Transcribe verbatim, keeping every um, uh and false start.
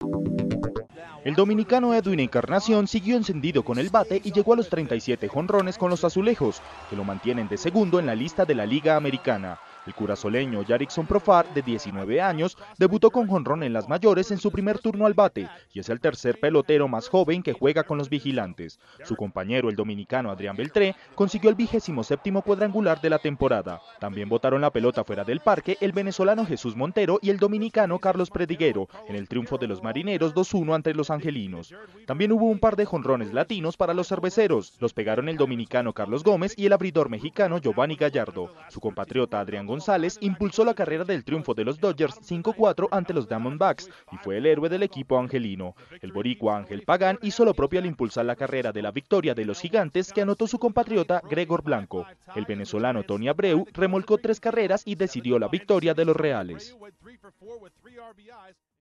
El dominicano Edwin Encarnación siguió encendido con el bate y llegó a los treinta y siete jonrones con los azulejos, que lo mantienen de segundo en la lista de la Liga Americana. El curazoleño Jarickson Profar, de diecinueve años, debutó con jonrón en las mayores en su primer turno al bate y es el tercer pelotero más joven que juega con los Vigilantes. Su compañero, el dominicano Adrián Beltré, consiguió el vigésimo séptimo cuadrangular de la temporada. También botaron la pelota fuera del parque el venezolano Jesús Montero y el dominicano Carlos Prediguero en el triunfo de los Marineros dos uno ante los angelinos. También hubo un par de jonrones latinos para los cerveceros. Los pegaron el dominicano Carlos Gómez y el abridor mexicano Giovanni Gallardo. Su compatriota Adrián González impulsó la carrera del triunfo de los Dodgers cinco cuatro ante los Diamondbacks y fue el héroe del equipo angelino. El boricua Ángel Pagán hizo lo propio al impulsar la carrera de la victoria de los Gigantes que anotó su compatriota Gregor Blanco. El venezolano Tony Abreu remolcó tres carreras y decidió la victoria de los Reales.